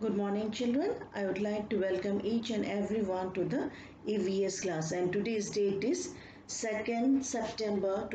Good morning children. I would like to welcome each and everyone to the EVS class, and today's date is 2nd September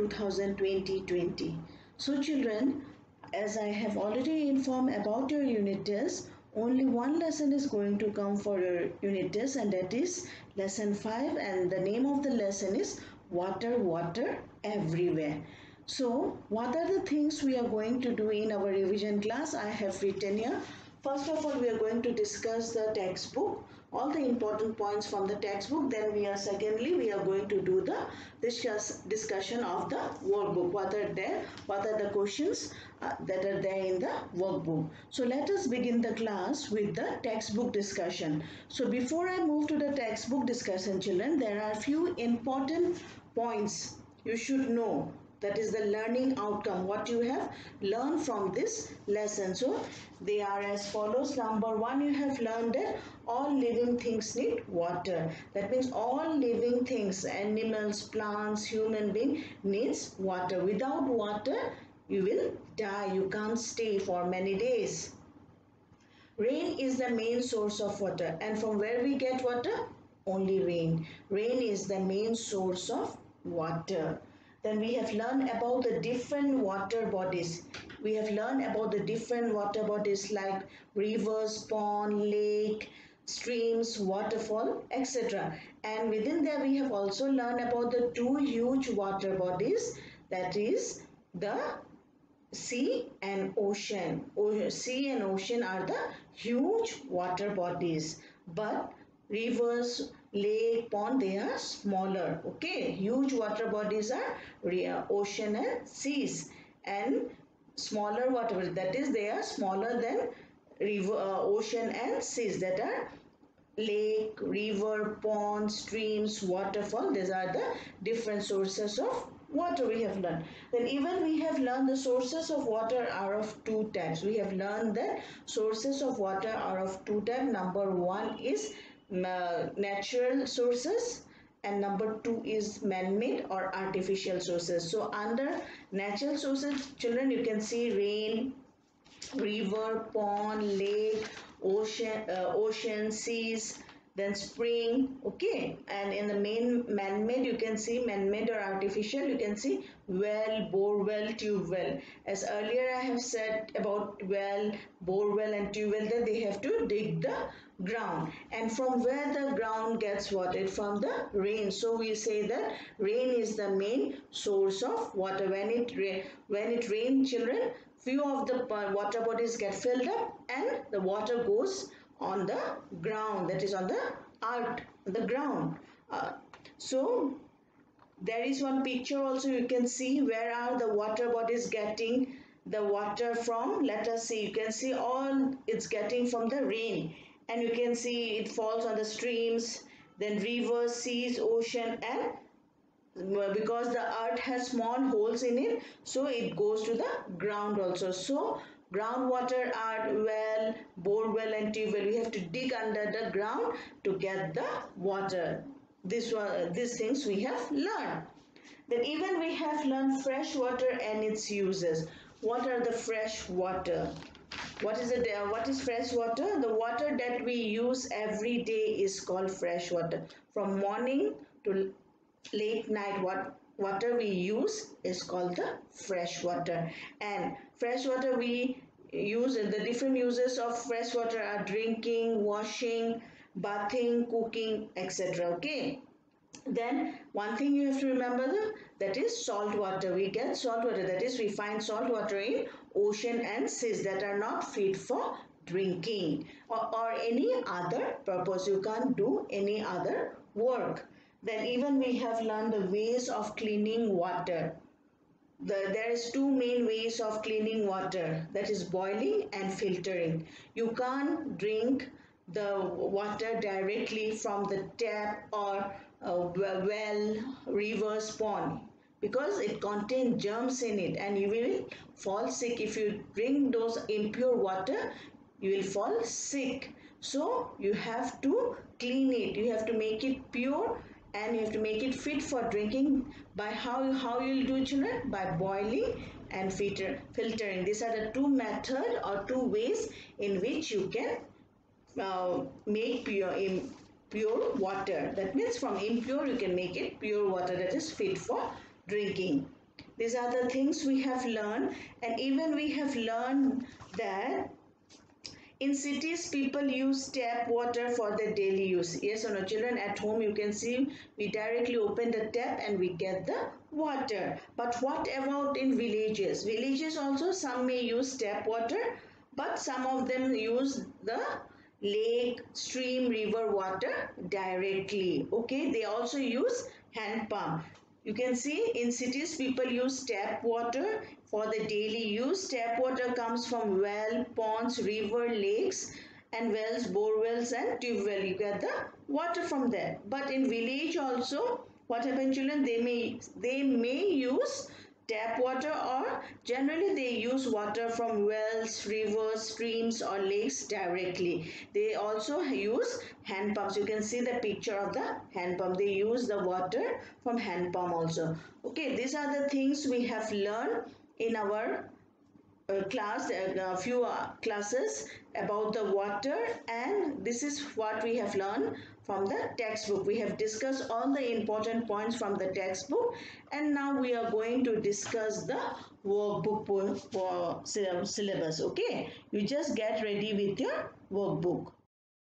2020. So children, as I have already informed about your unit test, only one lesson is going to come for your unit test, and that is lesson 5, and the name of the lesson is water everywhere. So what are the things we are going to do in our revision class? I have written here. First of all, we are going to discuss the textbook, all the important points from the textbook. Then we are going to do the discussion of the workbook. What are the questions that are there in the workbook. So let us begin the class with the textbook discussion. So before I move to the textbook discussion, children, there are few important points you should know. That is the learning outcome, what you have learned from this lesson. So they are as follows. Number 1, you have learned that all living things need water. That means all living things, animals, plants, human being needs water. Without water, you will die. You can't stay for many days. Rain is the main source of water. And from where we get water? Only rain. Rain is the main source of water. Then we have learned about the different water bodies. We have learned about the different water bodies like rivers, pond, lake, streams, waterfall, etc. And within there we have also learned about the two huge water bodies, that is the sea and ocean. Sea and ocean are the huge water bodies, but rivers, lake, pond, they are smaller. Okay, huge water bodies are ocean and seas, and smaller water bodies, that is they are smaller than river, ocean and seas, that are lake, river, pond, streams, waterfall. These are the different sources of water we have learned. Then even we have learned the sources of water are of two types. We have learned that sources of water are of two types. Number 1 is natural sources, and number 2 is man-made or artificial sources. So under natural sources, children, you can see rain, river, pond, lake, ocean, seas, then spring. Okay, and in the main man-made, you can see man-made or artificial, you can see well, bore well, tube well. As earlier I have said about well, bore well and tube well, that they have to dig the ground, and from where the ground gets water? From the rain. So we say that rain is the main source of water. When it rains, children, few of the water bodies get filled up and the water goes on the ground, that is on the earth, the ground. So there is one picture also, you can see where are the water bodies getting the water from. Let us see, you can see all it's getting from the rain, and you can see it falls on the streams, then rivers, seas, ocean, and because the earth has small holes in it, so it goes to the ground also. So groundwater are well, bore well and tube well. We have to dig under the ground to get the water. These things we have learned. Then even we have learned fresh water and its uses. What are the fresh water? What is fresh water? The water that we use every day is called fresh water. From morning to late night, what water we use is called the fresh water. And fresh water we use, the different uses of fresh water are drinking, washing, bathing, cooking, etc. Okay. Then one thing you have to remember, that is salt water. We get salt water, that is we find salt water in ocean and seas, that are not fit for drinking or any other purpose. You can't do any other work. Then even we have learned the ways of cleaning water. There is two main ways of cleaning water, that is boiling and filtering. You can't drink the water directly from the tap or well, rivers, pond, because it contains germs in it and you will fall sick. If you drink those impure water, you will fall sick. So you have to clean it, you have to make it pure, and you have to make it fit for drinking. By how you will do, children? By boiling and filtering. These are the two methods or two ways in which you can make pure water. That means from impure you can make it pure water that is fit for drinking. These are the things we have learned, and even we have learned that in cities, people use tap water for their daily use. Yes or no, children? At home, you can see we directly open the tap and we get the water. But what about in villages? Villages also, some may use tap water, but some of them use the lake, stream, river water directly. Okay, they also use hand pump. You can see in cities people use tap water for the daily use. Tap water comes from well, ponds, river, lakes and wells, bore wells and tube well. You get the water from there. But in village also, what happens children? They may use tap water, or generally they use water from wells, rivers, streams or lakes directly. They also use hand pumps. You can see the picture of the hand pump. They use the water from hand pump also. Okay, these are the things we have learned in our few classes about the water, and this is what we have learned from the textbook. We have discussed all the important points from the textbook, and now we are going to discuss the workbook for syllabus. Okay, you just get ready with your workbook.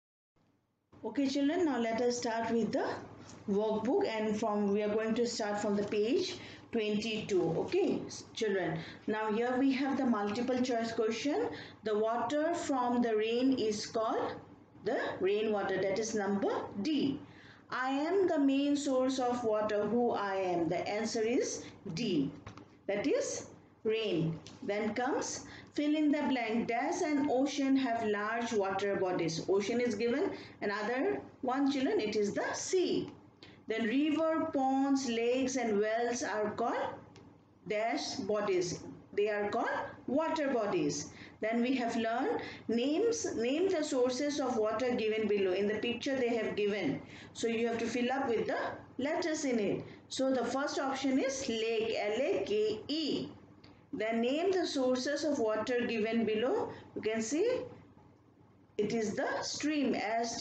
Okay children, now let us start with the workbook, and we are going to start from the page 22. Okay children, now here we have the multiple choice question. The water from the rain is called the rainwater, that is number D. I am the main source of water. Who I am? The answer is D, that is rain. Then comes fill in the blank. Does an ocean have large water bodies? Ocean is given. Another one children, it is the sea. Then river, ponds, lakes and wells are called dash bodies. They are called water bodies. Then we have learned name the sources of water given below. In the picture they have given. So you have to fill up with the letters in it. So the first option is lake, L-A-K-E. Then name the sources of water given below. You can see it is the stream,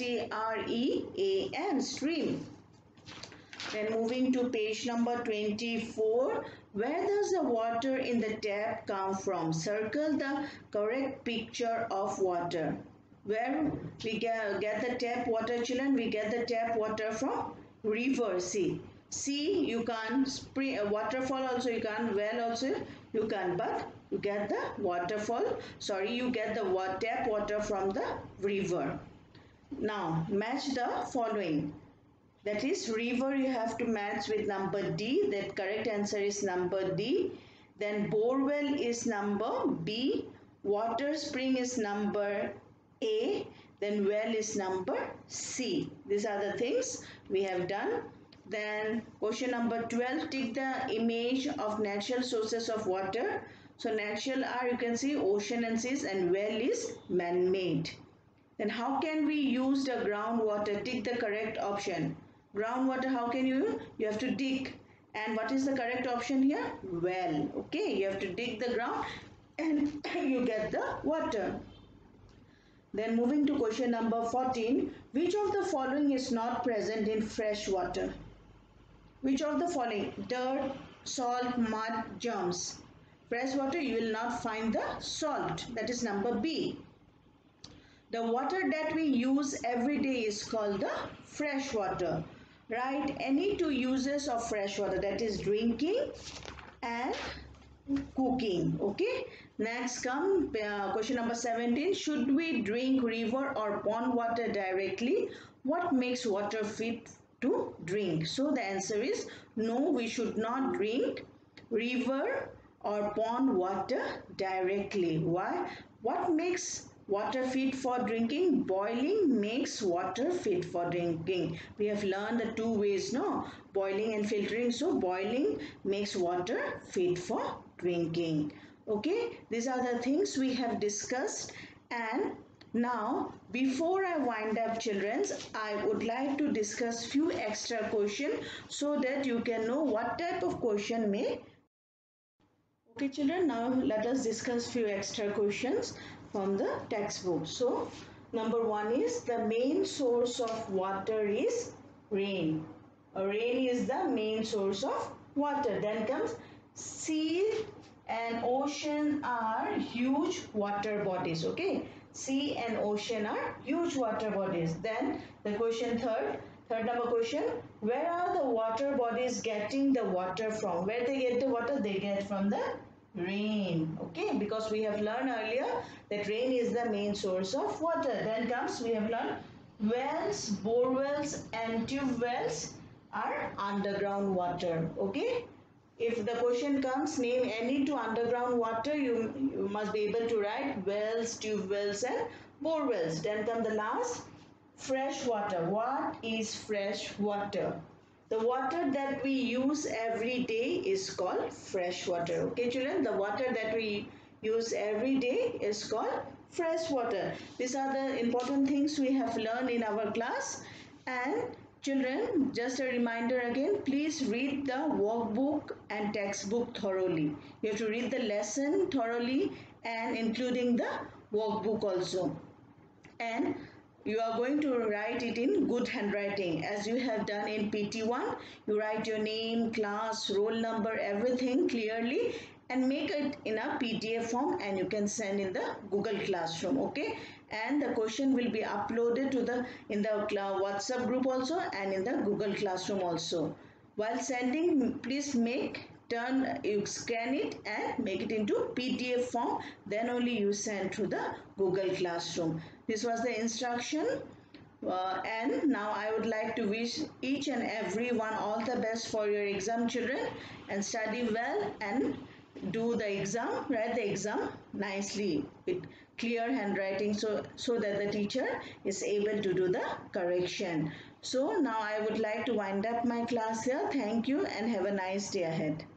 S-T-R-E-A-M, stream. Then moving to page number 24. Where does the water in the tap come from? Circle the correct picture of water. Where we get the tap water children? We get the tap water from river. See you can't, spring waterfall also you can't, well also you can't, but you get the you get the tap water from the river. Now match the following. That is river you have to match with number D. That correct answer is number D. Then borewell is number B. Water spring is number A. Then well is number C. These are the things we have done. Then question number 12, take the image of natural sources of water. So natural are, you can see, ocean and seas, and well is man-made. Then how can we use the groundwater? Take the correct option. Groundwater, how can you have to dig. And what is the correct option here? Well. Okay, you have to dig the ground and you get the water. Then moving to question number 14, which of the following is not present in fresh water? Which of the following? Dirt, salt, mud, germs. Fresh water you will not find the salt. That is number B. The water that we use every day is called the fresh water. Write any two uses of fresh water, that is drinking and cooking. Okay. Next come question number 17. Should we drink river or pond water directly? What makes water fit to drink? So the answer is no, we should not drink river or pond water directly. Why? What makes water fit for drinking? Boiling makes water fit for drinking. We have learned the two ways, no? Boiling and filtering. So boiling makes water fit for drinking. Okay, these are the things we have discussed. And now, before I wind up children, I would like to discuss few extra questions so that you can know what type of question may. Okay children, now let us discuss few extra questions from the textbook. So, Number 1 is the main source of water is rain. Rain is the main source of water. Then comes sea and ocean are huge water bodies. Okay, sea and ocean are huge water bodies. Then the question third number question, where are the water bodies getting the water from? Where they get the water? They get from the rain. Okay, because we have learned earlier that rain is the main source of water. Then comes, we have learned wells, bore wells and tube wells are underground water. Okay, if the question comes, name any two underground water, you must be able to write wells, tube wells and bore wells. Then come the last, fresh water. What is fresh water? The water that we use every day is called fresh water. Okay, children, the water that we use every day is called fresh water. These are the important things we have learned in our class. And children, just a reminder again, please read the workbook and textbook thoroughly. You have to read the lesson thoroughly and including the workbook also. And you are going to write it in good handwriting as you have done in PT1. You write your name, class, roll number, everything clearly and make it in a PDF form and you can send in the Google Classroom. Okay, and the question will be uploaded to the WhatsApp group also and in the Google Classroom also. While sending, please you scan it and make it into PDF form, then only you send to the Google Classroom. This was the instruction. And now I would like to wish each and every one all the best for your exam, children, and study well and do the exam, write the exam nicely with clear handwriting so that the teacher is able to do the correction. So now I would like to wind up my class here. Thank you and have a nice day ahead.